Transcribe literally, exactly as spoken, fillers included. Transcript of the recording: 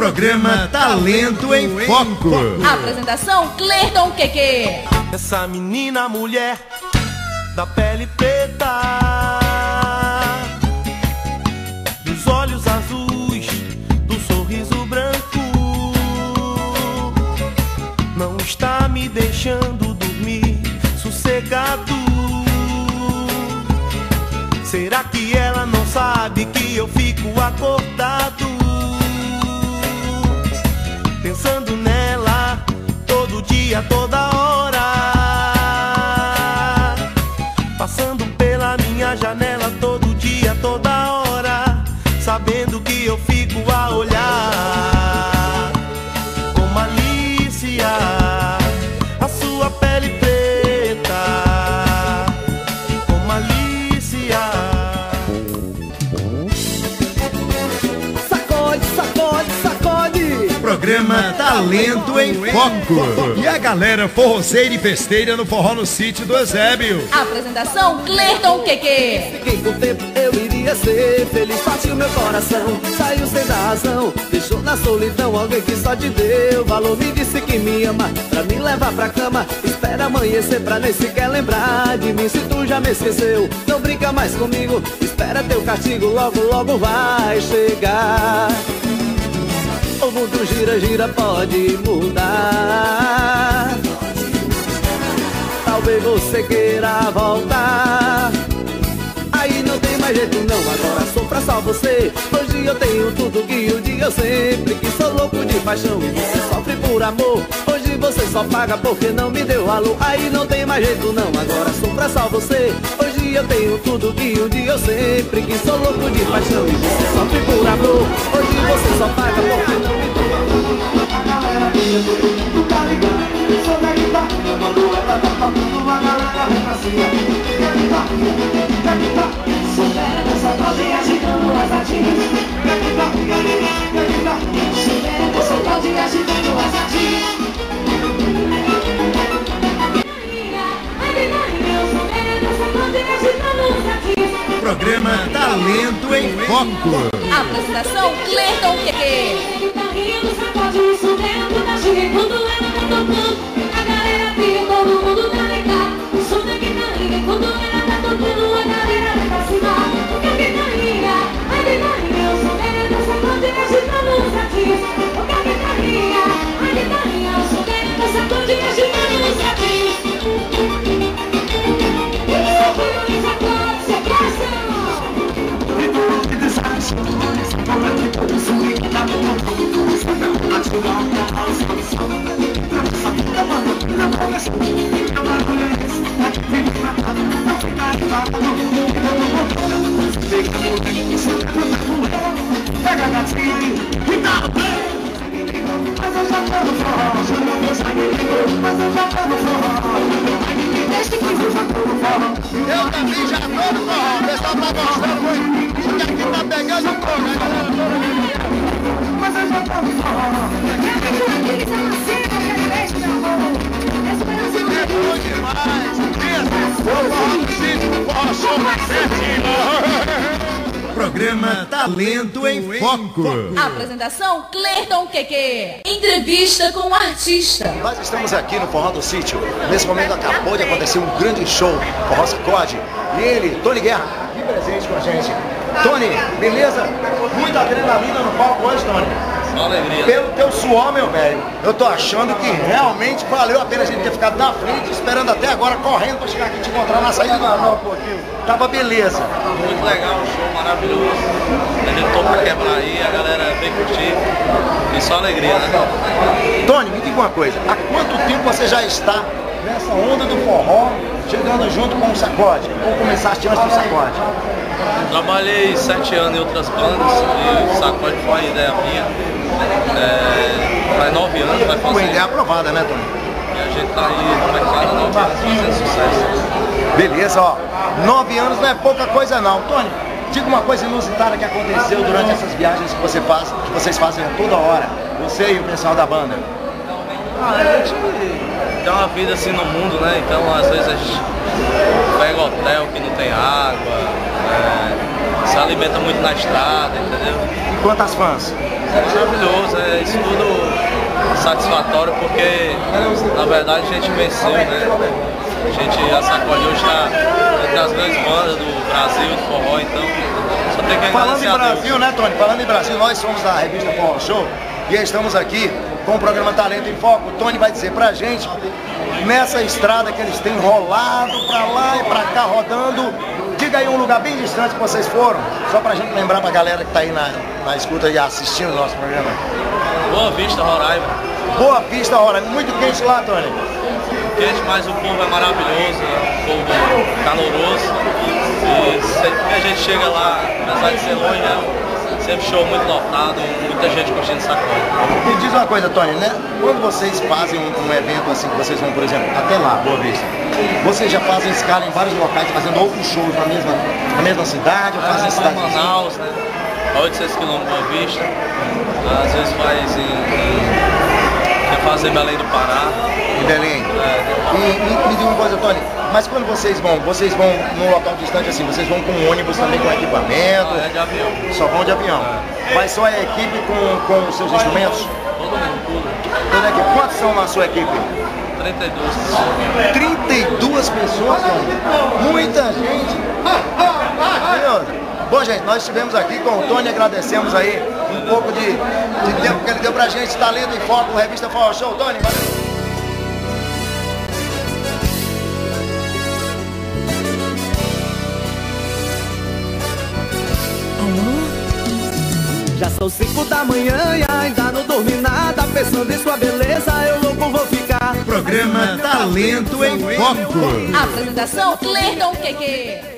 Programa Talento em Foco. Apresentação Cleiton Queque. Essa menina mulher da pele preta, dos olhos azuis, do sorriso branco, não está me deixando dormir sossegado. Será que ela não sabe que eu fico acordado, pensando nela todo dia, toda hora, passando pela minha janela todo dia, toda hora, sabendo que eu fico a olhar com malícia a sua pele preta, com malícia. Sacode, sacode, sacode. Programa Talento em Foco. E a galera forroceira e festeira no Forró no Sítio do Eusébio. Apresentação Cleiton Queque. Fiquei com tempo, eu iria ser feliz. Partiu meu coração, saiu sem dar razão. Deixou na solidão alguém que só te deu valor. Me disse que me ama, pra me levar pra cama. Espera amanhecer pra nem sequer lembrar de mim. Se tu já me esqueceu, não brinca mais comigo. Espera teu castigo, logo, logo vai chegar. O mundo gira, gira, pode mudar. Talvez você queira voltar. Aí não tem mais jeito não, agora sou pra só você. Hoje eu tenho tudo que um dia eu sempre quis. Sou louco de paixão e você sofre por amor. Hoje você só paga porque não me deu valor. Aí não tem mais jeito não, agora sou pra só você. Hoje eu tenho tudo que um dia eu sempre quis. Sou louco de paixão e você sofre por amor. Hoje você só paga porque não me deu valor. A galera minha, todo mundo tá ligado. Sou da guitarra, mano, ela tá tocando. A galera vem pra cima. Quer guitarra, quer guitarra. Supera essa dose agitando as latinhas. Quer guitarra, quer guitarra. Supera essa dose agitando as latinhas. Programa Talento em Foco. Apresentação Cleiton Queque. Quando ela tá tocando, a galera pira, todo mundo tá ligado. O som da guitarrinha, quando ela tá tocando, a galera vai pra cima. A guitarrinha, a guitarrinha, o som dela tá sacode e agitando os ratinhos. A guitarrinha, a guitarrinha, o som dela tá sacode e agitando os ratinhos. Pega a gatinha e dá o play. Mas eu já tô no forró, já não vou sair. Mas eu já tô no forró, desde que eu já tô no forró. Eu também já tô no forró, o pessoal tá gostando muito. Isso que aqui tá pegando um pouco, né, galera? Mas eu já tô no forró. Aqueles amacinhos, aquele beijo, meu amor. Esperança no é bom demais. Isso, o forró do sítio, o forró show mais certinho. Programa Talento em Foco. Apresentação Cleiton Queque. Entrevista com o artista. Nós estamos aqui no Forró do Sítio. Nesse momento acabou de acontecer um grande show, Forró Sacode. E ele, Tony Guerra, aqui presente com a gente. Tony, beleza? Muita adrenalina no palco hoje, Tony. Só alegria. Pelo teu suor, meu velho, eu tô achando que realmente valeu a pena a gente ter ficado na frente, esperando até agora, correndo pra chegar aqui e te encontrar na saída do um pouquinho. Tava beleza. Muito legal, um show maravilhoso. A gente topou pra quebrar aí, a galera veio curtir. E só alegria, né? Tony, me diga uma coisa, há quanto tempo você já está nessa onda do forró, chegando junto com o Sacode? Ou começaste antes do Sacode? Trabalhei sete anos em outras bandas e o Sacode foi uma ideia minha. É, faz nove anos, vai fazer. Uma ideia aprovada, né, Tony? E a gente tá aí no mercado há nove anos fazendo sucesso. Beleza, ó. Nove anos não é pouca coisa não. Tony, diga uma coisa inusitada que aconteceu durante essas viagens que você faz, que vocês fazem toda hora. Você e o pessoal da banda. Ah, a gente tem uma vida assim no mundo, né? Então às vezes a gente pega hotel que não tem água, é, se alimenta muito na estrada, entendeu? E quantas fãs? Maravilhoso, é isso tudo satisfatório, porque na verdade a gente venceu, né? A gente, a Sacode hoje está entre as grandes bandas do Brasil, do forró, então só tem que Falando em agradecer a Deus. Brasil, né, Tony? Falando em Brasil, nós somos da revista Forró Show e estamos aqui com o programa Talento em Foco. O Tony vai dizer pra gente, nessa estrada que eles têm rolado pra lá e pra cá rodando, diga aí um lugar bem distante que vocês foram, só pra gente lembrar pra galera que tá aí na, na escuta e assistindo o nosso programa. Boa Vista, Roraima. Boa Vista, Roraima. Muito quente lá, Tony. Quente, mas o povo é maravilhoso, né? O povo caloroso. E sempre que a gente chega lá, apesar de ser longe, né? Sempre show muito lotado, muita gente curtindo Sacode. Me diz uma coisa, Tony, né? Quando vocês fazem um, um evento assim, que vocês vão, por exemplo, até lá, Boa Vista, vocês já fazem escala em vários locais, fazendo outros shows na mesma, na mesma cidade, ou fazem É, em cidade vai em Manaus, né? A oitocentos quilômetros de Boa Vista. Às vezes faz em... em quer fazer Belém do Pará. em Belém. É. E me, me diz uma coisa, Tony, mas quando vocês vão, vocês vão num local distante assim, vocês vão com um ônibus também com equipamento? Ah, é de avião. Só vão de avião. Vai só a equipe com, com os seus instrumentos? Todo mundo, tudo. Toda a equipe. Quantos são na sua equipe? trinta e duas pessoas. trinta e duas pessoas, Tony. Muita gente. Entendeu? Bom, gente, nós estivemos aqui com o Tony, agradecemos aí um pouco de, de tempo que ele deu pra gente. Talento em Foco, revista Forró Show. Tony, valeu. Já são cinco da manhã e ainda não dormi nada. Pensando em sua beleza, eu louco vou ficar. Programa Talento em Foco. Apresentação Cleiton Queque.